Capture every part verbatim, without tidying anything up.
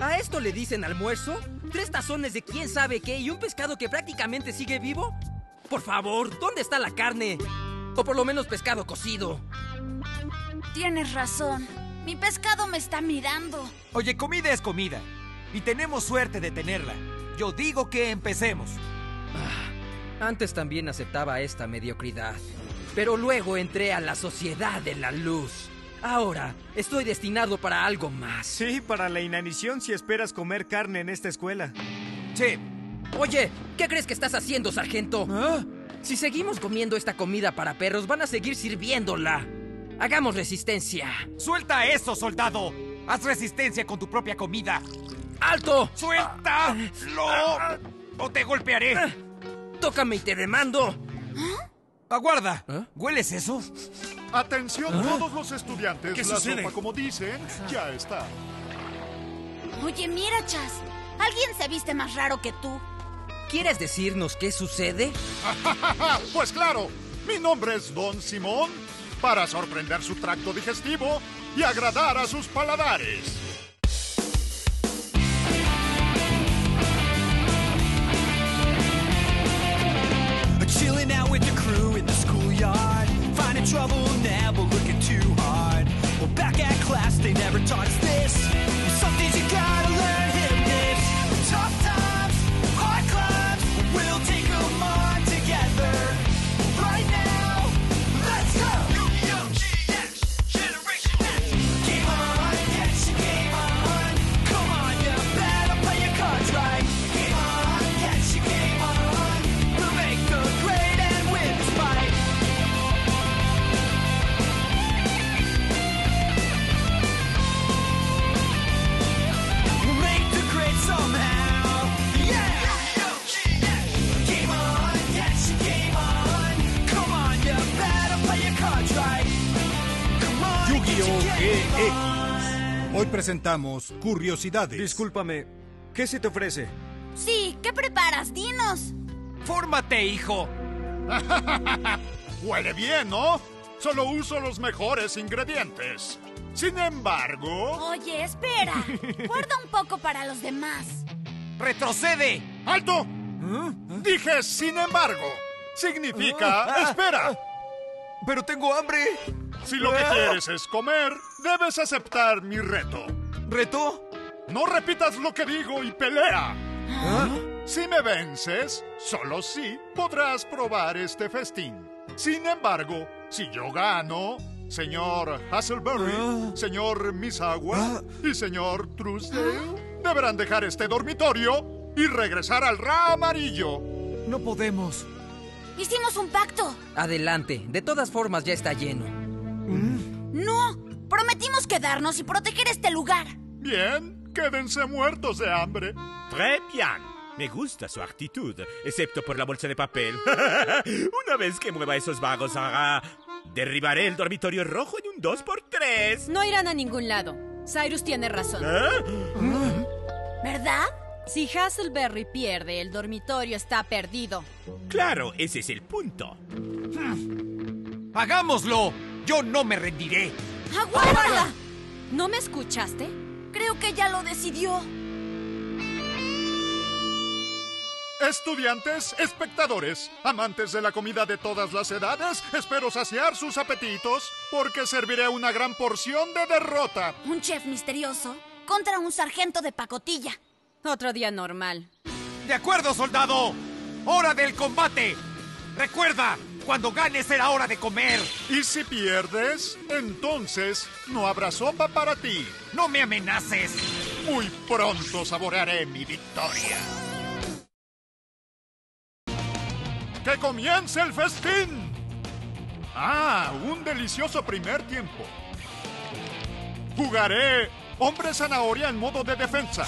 ¿A esto le dicen almuerzo? ¿Tres tazones de quién sabe qué y un pescado que prácticamente sigue vivo? Por favor, ¿dónde está la carne? O por lo menos pescado cocido. Tienes razón. Mi pescado me está mirando. Oye, comida es comida. Y tenemos suerte de tenerla. Yo digo que empecemos. Ah, antes también aceptaba esta mediocridad. Pero luego entré a la Sociedad de la Luz. Ahora estoy destinado para algo más. Sí, para la inanición si esperas comer carne en esta escuela. Sí. Oye, ¿qué crees que estás haciendo, sargento? ¿Ah? Si seguimos comiendo esta comida para perros, van a seguir sirviéndola. Hagamos resistencia. ¡Suelta eso, soldado! ¡Haz resistencia con tu propia comida! ¡Alto! ¡Suéltalo! ¡O te golpearé! ¡Tócame y te demando! ¡Aguarda! ¿Eh? ¿Hueles eso? Atención ¿Ah? todos los estudiantes. ¿Qué la sucede? sopa, como dicen, ya está. Oye, mira, Chas. Alguien se viste más raro que tú. ¿Quieres decirnos qué sucede? Pues claro, mi nombre es Don Simón, para sorprender su tracto digestivo y agradar a sus paladares. Chilling out with the crew in the schoolyard. Finding trouble, never looking too hard. Well, back at class, they never taught us this. Some things you gotta learn, hit this. Tough times, hard climbs, we'll take them on together. Right now, let's go! Yu-Gi-Oh! G X, Generation X. Game on, yes, game on. Come on, you better play your cards right. Game on, yes, game on. We'll make the grade and win this fight. We'll make the grade somehow. Yeah! Game on, yes, game on. Come on, you better play your cards right. Come on, Yu-Gi-Oh! get your game on. Hoy presentamos Curiosidades. Discúlpame, ¿qué se te ofrece? Sí, ¿qué preparas? Dinos. ¡Fórmate, hijo! Huele bien, ¿no? Solo uso los mejores ingredientes. Sin embargo... Oye, espera. Guarda un poco para los demás. ¡Retrocede! ¡Alto! Dije sin embargo. Significa espera. ¡Pero tengo hambre! Si lo que quieres es comer, debes aceptar mi reto. ¿Reto? No repitas lo que digo y pelea. ¿Ah? Si me vences, solo sí podrás probar este festín. Sin embargo, si yo gano, señor Hazelberry, Ah. señor Misawa Ah. y señor Truesdale deberán dejar este dormitorio y regresar al Ra Amarillo. No podemos. Hicimos un pacto. Adelante. De todas formas, ya está lleno. No, prometimos quedarnos y proteger este lugar. Bien, quédense muertos de hambre. Très bien. Me gusta su actitud, excepto por la bolsa de papel. Una vez que mueva esos vagos, haga... derribaré el dormitorio rojo en un dos por tres. No irán a ningún lado. Cyrus tiene razón. ¿Eh? ¿Verdad? Si Hazelberry pierde, el dormitorio está perdido. Claro, ese es el punto. ¡Hagámoslo! ¡Yo no me rendiré! ¡Aguarda! ¿No me escuchaste? Creo que ya lo decidió. Estudiantes, espectadores, amantes de la comida de todas las edades, espero saciar sus apetitos porque serviré una gran porción de derrota. Un chef misterioso contra un sargento de pacotilla. Otro día normal. ¡De acuerdo, soldado! ¡Hora del combate! ¡Recuerda! Cuando ganes será hora de comer. Y si pierdes, entonces no habrá sopa para ti. ¡No me amenaces! Muy pronto saborearé mi victoria. ¡Que comience el festín! Ah, un delicioso primer tiempo. Jugaré hombre zanahoria en modo de defensa.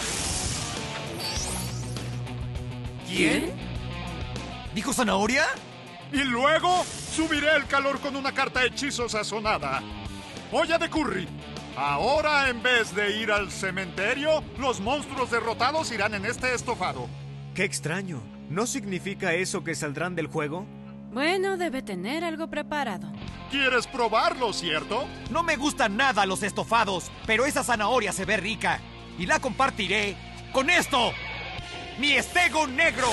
¿Quién? ¿Dijo zanahoria? Y luego subiré el calor con una carta hechizo sazonada. Olla de curry. Ahora, en vez de ir al cementerio, los monstruos derrotados irán en este estofado. Qué extraño. ¿No significa eso que saldrán del juego? Bueno, debe tener algo preparado. ¿Quieres probarlo, cierto? No me gustan nada los estofados, pero esa zanahoria se ve rica. y la compartiré con esto. ¡Mi estego negro!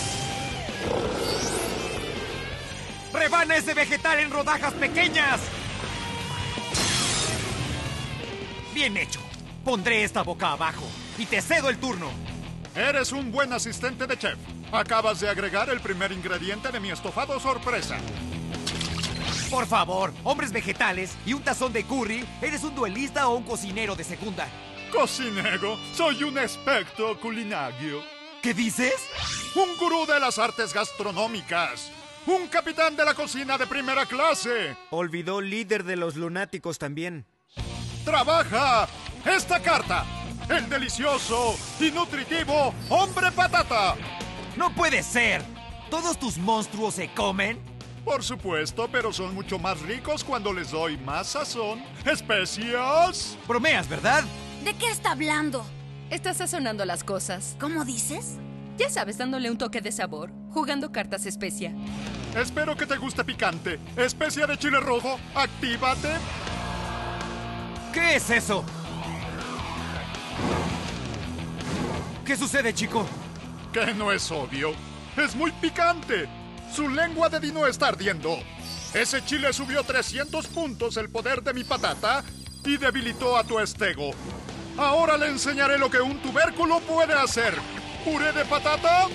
¡Rebana ese vegetal en rodajas pequeñas! Bien hecho. Pondré esta boca abajo y te cedo el turno. Eres un buen asistente de chef. Acabas de agregar el primer ingrediente de mi estofado sorpresa. Por favor, hombres vegetales y un tazón de curry. ¿Eres un duelista o un cocinero de segunda? Cocinero, soy un experto culinario. ¿Qué dices? Un gurú de las artes gastronómicas. Un capitán de la cocina de primera clase. Olvidó líder de los lunáticos también. ¡Trabaja! Esta carta. El delicioso y nutritivo hombre patata. ¡No puede ser! ¿Todos tus monstruos se comen? Por supuesto, pero son mucho más ricos cuando les doy más sazón, especias. Bromeas, ¿verdad? ¿De qué está hablando? Estás sazonando las cosas. ¿Cómo dices? Ya sabes, dándole un toque de sabor, jugando cartas especia. Espero que te guste picante. Especia de chile rojo, actívate. ¿Qué es eso? ¿Qué sucede, chico? Que no es obvio. Es muy picante. Su lengua de dino está ardiendo. Ese chile subió trescientos puntos el poder de mi patata y debilitó a tu estego. Ahora le enseñaré lo que un tubérculo puede hacer. ¿Puré de patata?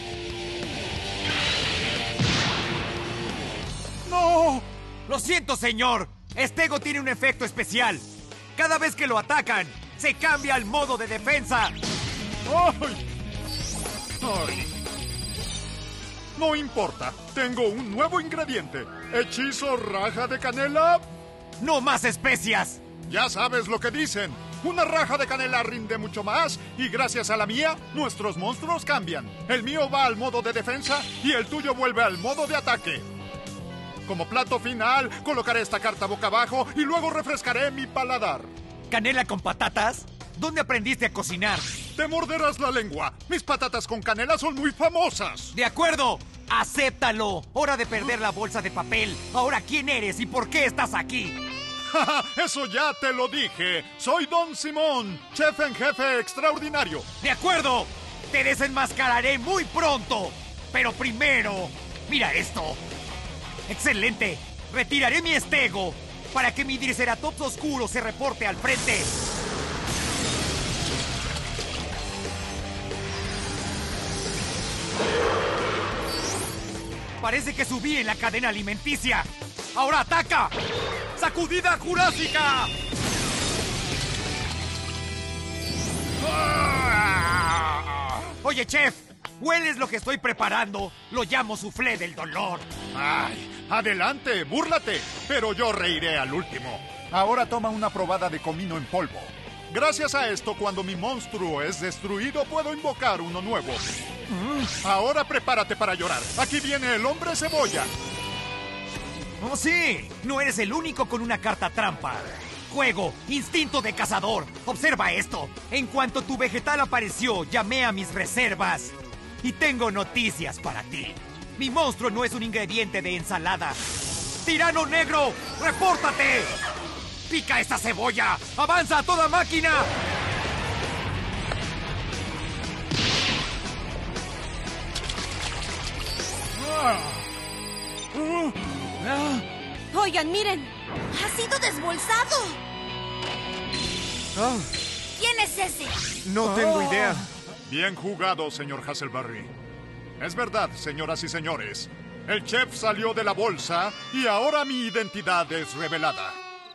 ¡No! Lo siento, señor. Estego tiene un efecto especial. Cada vez que lo atacan, se cambia al modo de defensa. ¡Ay! ¡Ay! No importa. Tengo un nuevo ingrediente. ¿Hechizo raja de canela? ¡No más especias! Ya sabes lo que dicen. Una raja de canela rinde mucho más y gracias a la mía, nuestros monstruos cambian. El mío va al modo de defensa y el tuyo vuelve al modo de ataque. Como plato final, colocaré esta carta boca abajo y luego refrescaré mi paladar. ¿Canela con patatas? ¿Dónde aprendiste a cocinar? Te morderás la lengua. Mis patatas con canela son muy famosas. De acuerdo. ¡Acéptalo! Hora de perder la bolsa de papel. Ahora, ¿quién eres y por qué estás aquí? Eso ya te lo dije. Soy Don Simón, chef en jefe extraordinario. ¡De acuerdo! Te desenmascararé muy pronto. Pero primero, mira esto. ¡Excelente! Retiraré mi estego para que mi Triceratops oscuro se reporte al frente. Parece que subí en la cadena alimenticia. ¡Ahora ataca! ¡Sacudida jurásica! Oye, chef, ¿hueles lo que estoy preparando? Lo llamo soufflé del dolor. ¡Ay! Adelante, búrlate, pero yo reiré al último. Ahora toma una probada de comino en polvo. Gracias a esto, cuando mi monstruo es destruido, puedo invocar uno nuevo. Mm, ahora prepárate para llorar. Aquí viene el hombre cebolla. ¡Oh, sí! No eres el único con una carta trampa. Juego, instinto de cazador. Observa esto. En cuanto tu vegetal apareció, llamé a mis reservas. Y tengo noticias para ti. Mi monstruo no es un ingrediente de ensalada. ¡Tirano negro! ¡Repórtate! ¡Pica esta cebolla! ¡Avanza a toda máquina! Oigan, miren. ¡Ha sido desbolsado! Oh, ¿Quién es ese? no tengo idea. Bien jugado, señor Hasselberry. Es verdad, señoras y señores. El chef salió de la bolsa y ahora mi identidad es revelada.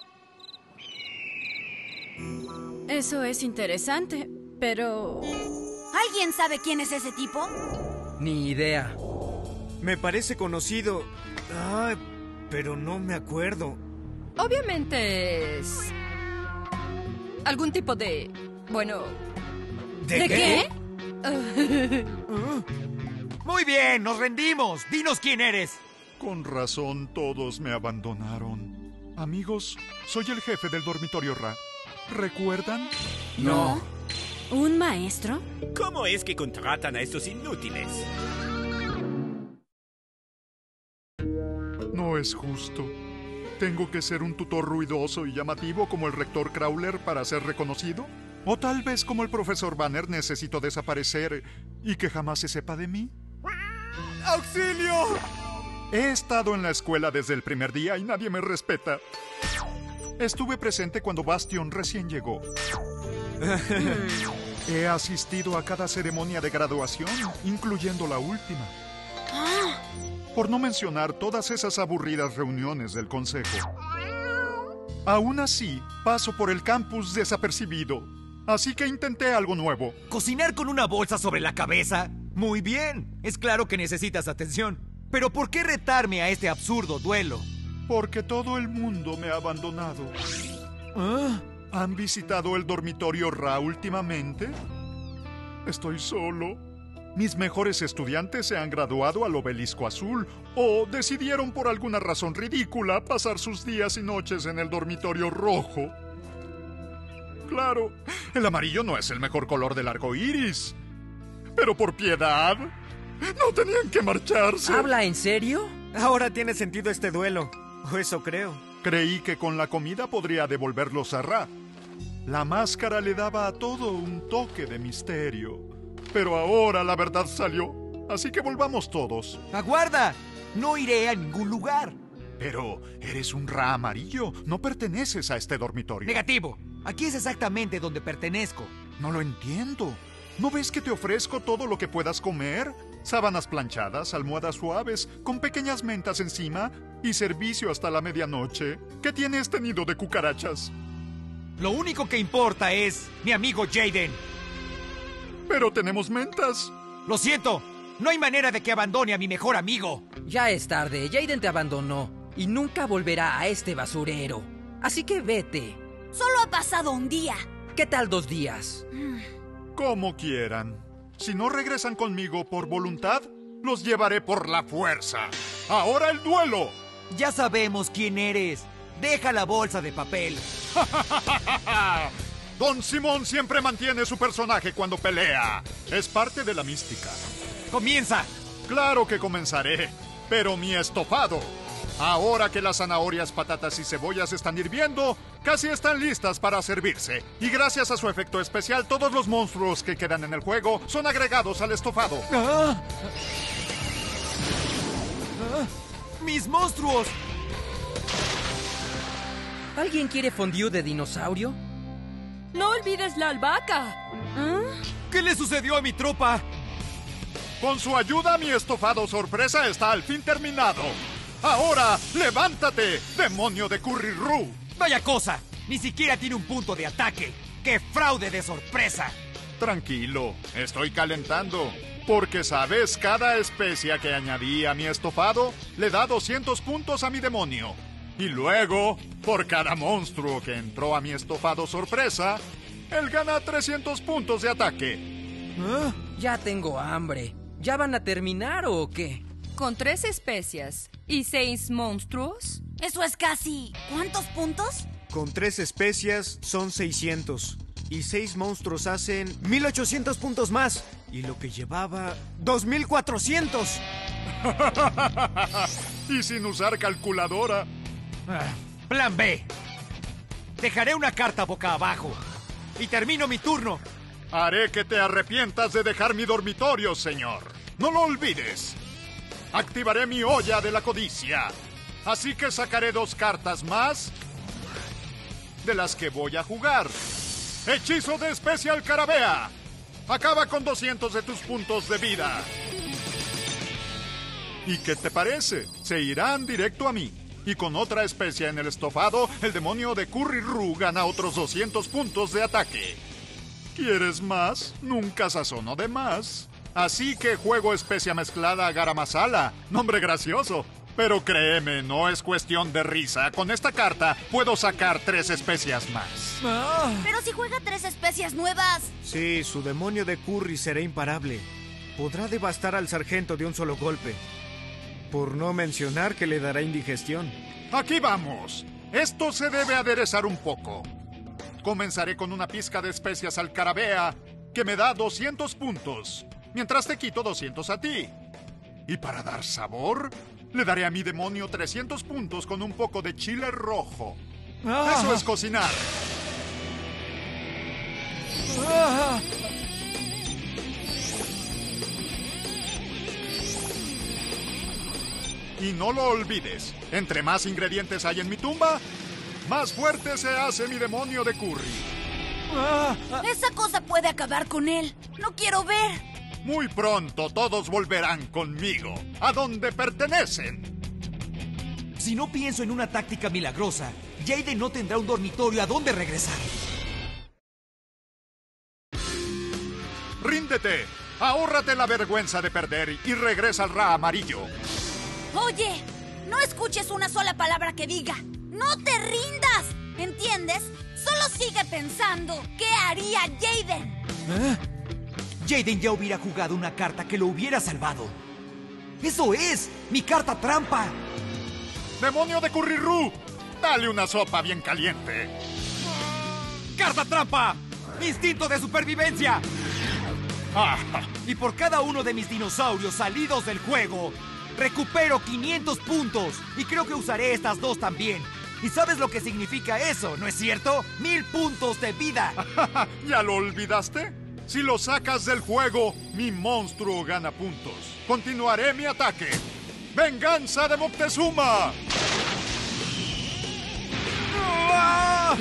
Eso es interesante, pero... ¿Alguien sabe quién es ese tipo? Ni idea. Me parece conocido. Ay, pero no me acuerdo. Obviamente es... algún tipo de... bueno... ¿De, ¿De qué? qué? Muy bien, nos rendimos. Dinos quién eres. Con razón todos me abandonaron. Amigos, soy el jefe del dormitorio Ra. ¿Recuerdan? No. ¿Un maestro? ¿Cómo es que contratan a estos inútiles? No es justo. ¿Tengo que ser un tutor ruidoso y llamativo como el rector Crowler para ser reconocido? O tal vez como el profesor Banner necesito desaparecer y que jamás se sepa de mí. ¡Auxilio! He estado en la escuela desde el primer día y nadie me respeta. Estuve presente cuando Bastion recién llegó. He asistido a cada ceremonia de graduación, incluyendo la última. Por no mencionar todas esas aburridas reuniones del consejo. Aún así, paso por el campus desapercibido. Así que intenté algo nuevo. ¿Cocinar con una bolsa sobre la cabeza? Muy bien. Es claro que necesitas atención. Pero ¿por qué retarme a este absurdo duelo? Porque todo el mundo me ha abandonado. ¿Ah? ¿Han visitado el dormitorio Ra últimamente? Estoy solo. Mis mejores estudiantes se han graduado al Obelisco Azul o decidieron por alguna razón ridícula pasar sus días y noches en el dormitorio rojo. Claro, el amarillo no es el mejor color del arco iris. Pero por piedad, no tenían que marcharse. ¿Habla en serio? Ahora tiene sentido este duelo. O eso creo. Creí que con la comida podría devolverlos a Ra. La máscara le daba a todo un toque de misterio. Pero ahora la verdad salió. Así que volvamos todos. ¡Aguarda! No iré a ningún lugar. Pero eres un Ra amarillo. No perteneces a este dormitorio. Negativo. Aquí es exactamente donde pertenezco. No lo entiendo. ¿No ves que te ofrezco todo lo que puedas comer? Sábanas planchadas, almohadas suaves, con pequeñas mentas encima y servicio hasta la medianoche. ¿Qué tiene este nido de cucarachas? Lo único que importa es mi amigo Jaden. Pero tenemos mentas. Lo siento. No hay manera de que abandone a mi mejor amigo. Ya es tarde. Jaden te abandonó y nunca volverá a este basurero. Así que vete. Solo ha pasado un día. ¿Qué tal dos días? Como quieran. Si no regresan conmigo por voluntad, los llevaré por la fuerza. ¡Ahora el duelo! Ya sabemos quién eres. Deja la bolsa de papel. Don Simón siempre mantiene su personaje cuando pelea. Es parte de la mística. ¡Comienza! Claro que comenzaré. Pero mi estofado. Ahora que las zanahorias, patatas y cebollas están hirviendo, casi están listas para servirse. Y gracias a su efecto especial, todos los monstruos que quedan en el juego son agregados al estofado. ¡Ah! ¡Ah! ¡Mis monstruos! ¿Alguien quiere fondue de dinosaurio? No olvides la albahaca. ¿Eh? ¿Qué le sucedió a mi tropa? Con su ayuda, mi estofado sorpresa está al fin terminado. ¡Ahora, levántate, demonio de Curry Roo! ¡Vaya cosa! Ni siquiera tiene un punto de ataque. ¡Qué fraude de sorpresa! Tranquilo, estoy calentando. Porque, ¿sabes? Cada especia que añadí a mi estofado le da doscientos puntos a mi demonio. Y luego, por cada monstruo que entró a mi estofado sorpresa, él gana trescientos puntos de ataque. ¿Eh? Ya tengo hambre. ¿Ya van a terminar o qué? Con tres especias y seis monstruos. Eso es casi... ¿cuántos puntos? Con tres especias son seiscientos. Y seis monstruos hacen mil ochocientos puntos más. Y lo que llevaba... dos mil cuatrocientos. Y sin usar calculadora. Ah, plan B. Dejaré una carta boca abajo. Y termino mi turno. Haré que te arrepientas de dejar mi dormitorio, señor. No lo olvides. Activaré mi olla de la codicia. Así que sacaré dos cartas más de las que voy a jugar. Hechizo de Especial Carabea. Acaba con doscientos de tus puntos de vida. ¿Y qué te parece? Se irán directo a mí. Y con otra especia en el estofado, el demonio de Curry Roo gana otros doscientos puntos de ataque. ¿Quieres más? Nunca sazono de más. Así que juego especia mezclada garam masala. Nombre gracioso. Pero créeme, no es cuestión de risa. Con esta carta puedo sacar tres especias más. Ah. Pero si juega tres especias nuevas. Sí, su demonio de Curry será imparable. Podrá devastar al sargento de un solo golpe. Por no mencionar que le dará indigestión. Aquí vamos. Esto se debe aderezar un poco. Comenzaré con una pizca de especias al carabea, que me da doscientos puntos, mientras te quito doscientos a ti. Y para dar sabor, le daré a mi demonio trescientos puntos con un poco de chile rojo. Ah. Eso es cocinar. Y no lo olvides, entre más ingredientes hay en mi tumba, más fuerte se hace mi demonio de curry. Esa cosa puede acabar con él. No quiero ver. Muy pronto todos volverán conmigo, a donde pertenecen. Si no pienso en una táctica milagrosa, Jaden no tendrá un dormitorio a donde regresar. ¡Ríndete! Ahórrate la vergüenza de perder y regresa al Ra amarillo. Oye, no escuches una sola palabra que diga. ¡No te rindas! ¿Entiendes? Solo sigue pensando. ¿Qué haría Jaden? ¿Eh? Jaden ya hubiera jugado una carta que lo hubiera salvado. ¡Eso es! ¡Mi carta trampa! ¡Demonio de Currirú! Dale una sopa bien caliente. ¡Carta trampa! ¡Instinto de supervivencia! Ah, Y por cada uno de mis dinosaurios salidos del juego, recupero quinientos puntos. Y creo que usaré estas dos también. ¿Y sabes lo que significa eso, no es cierto? ¡Mil puntos de vida! ¿ya lo olvidaste? Si lo sacas del juego, mi monstruo gana puntos. Continuaré mi ataque. ¡Venganza de Moctezuma! ¡Ah!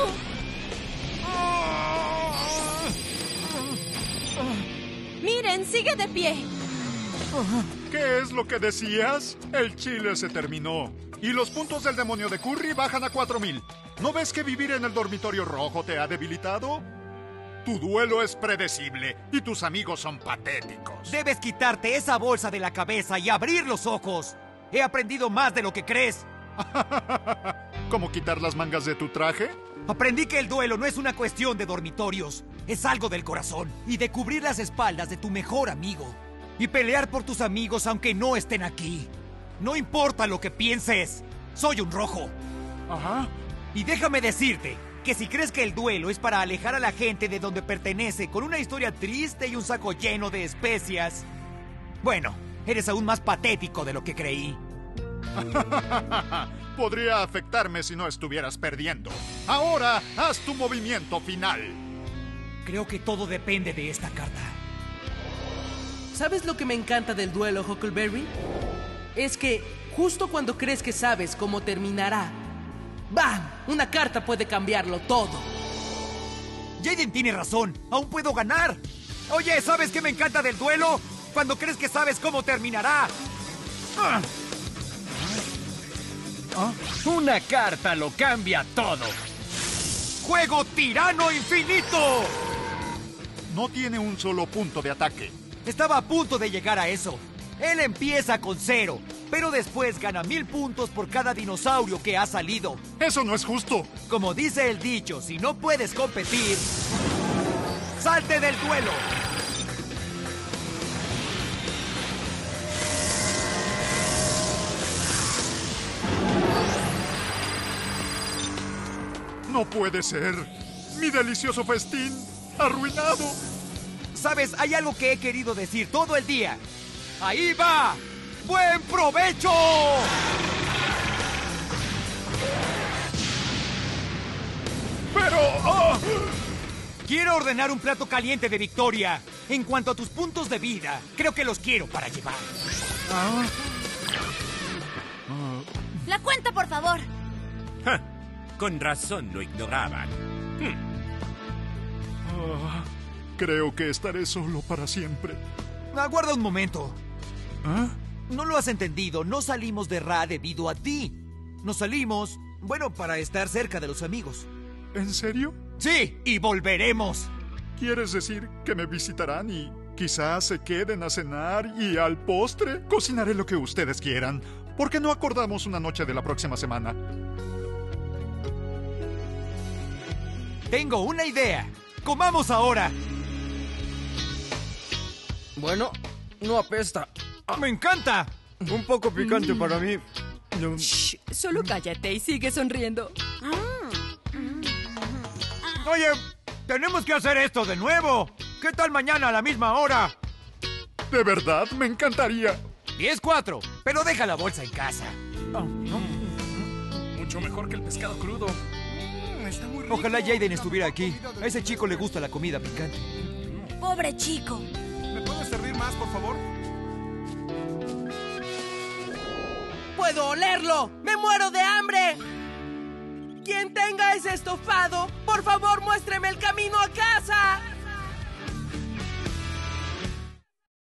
Miren, sigue de pie. ¿Qué es lo que decías? El chile se terminó. Y los puntos del demonio de Curry bajan a cuatro mil. ¿No ves que vivir en el dormitorio rojo te ha debilitado? Tu duelo es predecible y tus amigos son patéticos. Debes quitarte esa bolsa de la cabeza y abrir los ojos. He aprendido más de lo que crees. ¿Cómo quitar las mangas de tu traje? Aprendí que el duelo no es una cuestión de dormitorios. Es algo del corazón y de cubrir las espaldas de tu mejor amigo. Y pelear por tus amigos aunque no estén aquí. No importa lo que pienses. Soy un rojo. Ajá. Y déjame decirte que si crees que el duelo es para alejar a la gente de donde pertenece con una historia triste y un saco lleno de especias, bueno, eres aún más patético de lo que creí. Podría afectarme si no estuvieras perdiendo. Ahora, haz tu movimiento final. Creo que todo depende de esta carta. ¿Sabes lo que me encanta del duelo, Huckleberry? Es que justo cuando crees que sabes cómo terminará, ¡bam! Una carta puede cambiarlo todo. Jaden tiene razón. Aún puedo ganar. Oye, ¿sabes qué me encanta del duelo? Cuando crees que sabes cómo terminará. ¡Ah! ¿Ah? Una carta lo cambia todo. ¡Juego tirano infinito! No tiene un solo punto de ataque. Estaba a punto de llegar a eso. Él empieza con cero, pero después gana mil puntos por cada dinosaurio que ha salido. ¡Eso no es justo! Como dice el dicho, si no puedes competir, ¡salte del duelo! ¡No puede ser! ¡Mi delicioso festín arruinado! ¿Sabes? Hay algo que he querido decir todo el día. ¡Ahí va! ¡Buen provecho! ¡Pero! ¡Oh! Quiero ordenar un plato caliente de victoria. En cuanto a tus puntos de vida, creo que los quiero para llevar. Ah. La cuenta, por favor. Ja, con razón lo ignoraban. Hmm. Ah, creo que estaré solo para siempre. Aguarda un momento. ¿Ah? No lo has entendido. No salimos de Ra debido a ti. Nos salimos, bueno, para estar cerca de los amigos. ¿En serio? Sí, y volveremos. ¿Quieres decir que me visitarán y quizás se queden a cenar y al postre cocinaré lo que ustedes quieran? ¿Por qué no acordamos una noche de la próxima semana? Tengo una idea. ¡Comamos ahora! Bueno, no apesta. ¡Me encanta! Un poco picante para mí. Shh, solo cállate y sigue sonriendo. Oye, tenemos que hacer esto de nuevo. ¿Qué tal mañana a la misma hora? ¿De verdad? Me encantaría. diez cuatro, pero deja la bolsa en casa. Oh, no. Mucho mejor que el pescado crudo. Mm, está muy rico. Ojalá Jaden estuviera aquí. A ese chico le gusta la comida picante. Pobre chico. ¿Me puedes servir más, por favor? puedo olerlo! ¡Me muero de hambre! Quien tenga ese estofado, por favor muestre